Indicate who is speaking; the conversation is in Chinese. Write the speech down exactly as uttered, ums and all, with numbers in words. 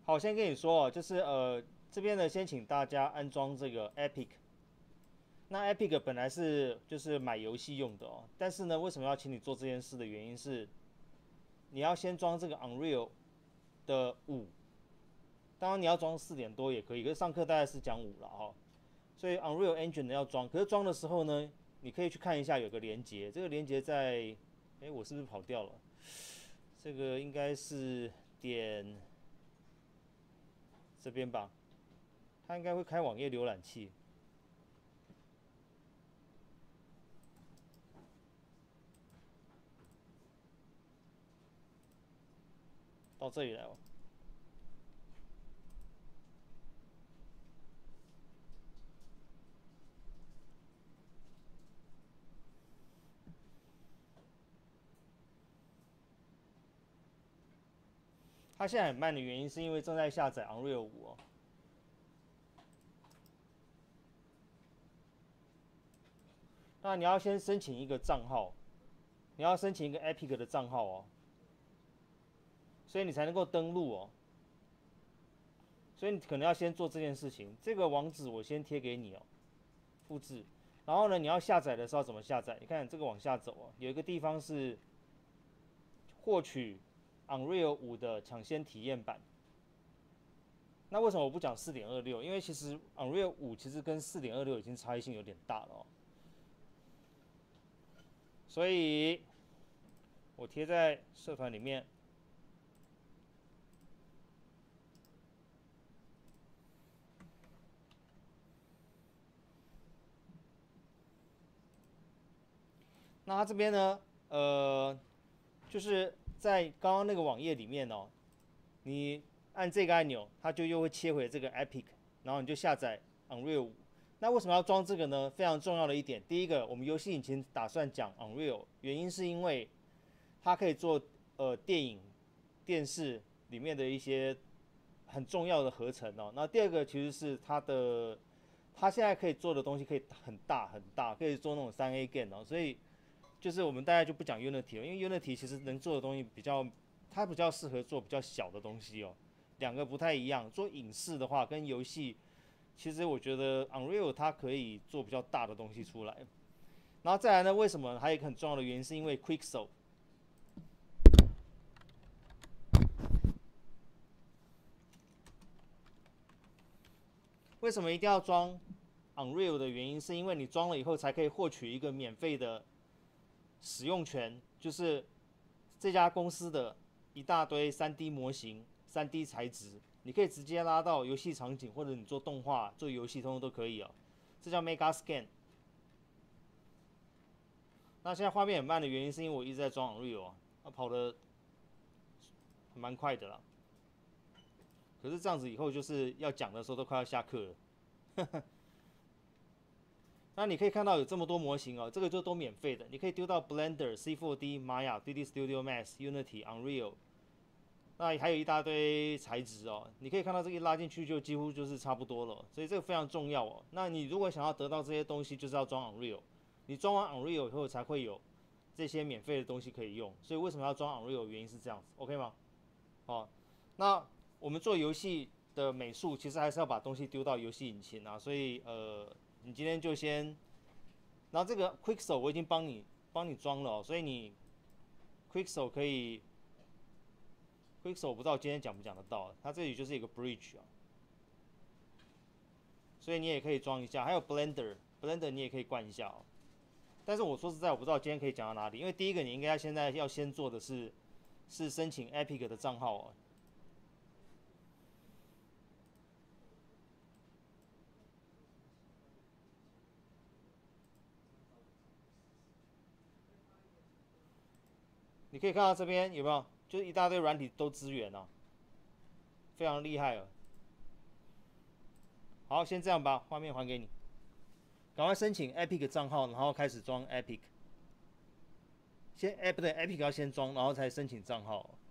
Speaker 1: 好，先跟你说哦，就是呃这边呢，先请大家安装这个 Epic。那 Epic 本来是就是买游戏用的哦，但是呢，为什么要请你做这件事的原因是，你要先装这个 Unreal 的五，当然你要装四点多也可以，可是上课大概是讲五了哈、哦，所以 Unreal Engine 呢要装，可是装的时候呢，你可以去看一下有个连接，这个连接在，哎，我是不是跑掉了？这个应该是点这边吧，它应该会开网页浏览器，到这里来哦。它现在很慢的原因是因为正在下载 Unreal 五哦。那你要先申请一个账号，你要申请一个 Epic 的账号哦，所以你才能够登录哦。所以你可能要先做这件事情。这个网址我先贴给你哦，复制。然后呢，你要下载的时候怎么下载？你看这个往下走哦，有一个地方是获取 Unreal 五的抢先体验版。那为什么我不讲四点二六？因为其实 Unreal 五其实跟四点二六已经差异性有点大了哦。所以我贴在社团里面。那它这边呢，呃，就是在刚刚那个网页里面哦，你按这个按钮，它就又会切回这个 Epic，然后你就下载 Unreal 五。那为什么要装这个呢？非常重要的一点，第一个，我们游戏引擎打算讲 Unreal，原因是因为它可以做呃电影、电视里面的一些很重要的合成哦。那第二个其实是它的，它现在可以做的东西可以很大很大，可以做那种三 A game 哦，所以就是我们大概就不讲 Unity 了，因为 Unity 其实能做的东西比较，它比较适合做比较小的东西哦，两个不太一样。做影视的话跟游戏，其实我觉得 Unreal 它可以做比较大的东西出来。然后再来呢，为什么还有一个很重要的原因，是因为 Quixel。为什么一定要装 Unreal 的原因，是因为你装了以后才可以获取一个免费的使用权，就是这家公司的一大堆 三 D 模型、三 D 材质，你可以直接拉到游戏场景，或者你做动画、做游戏，通通都可以哦。这叫 Mega Scan。那现在画面很慢的原因，是因为我一直在装 Unreal 啊，它跑的蛮快的啦。可是这样子以后就是要讲的时候都快要下课了。那你可以看到有这么多模型哦，这个就都免费的，你可以丢到 Blender、C 四 D、Maya、三 D Studio Max、Unity、Unreal，那还有一大堆材质哦，你可以看到这个一拉进去就几乎就是差不多了，所以这个非常重要哦。那你如果想要得到这些东西，就是要装 Unreal，你装完 Unreal 以后才会有这些免费的东西可以用。所以为什么要装 Unreal？ 原因是这样子 ，OK 吗？哦，那我们做游戏的美术，其实还是要把东西丢到游戏引擎啊，所以呃，你今天就先，然后这个 Quixel 我已经帮你帮你装了、哦，所以你 Quixel 可以 Quixel 我不知道今天讲不讲得到，它这里就是一个 bridge 啊，所以你也可以装一下，还有 Blender，Blender 你也可以灌一下哦。但是我说实在，我不知道今天可以讲到哪里，因为第一个你应该现在要先做的是是申请 Epic 的账号哦。你可以看到这边有没有，就是一大堆软体都支援啊，非常厉害了。好，先这样吧，画面还给你，赶快申请 Epic 账号，然后开始装 Epic。先哎不对，Epic 要先装，然后才申请账号。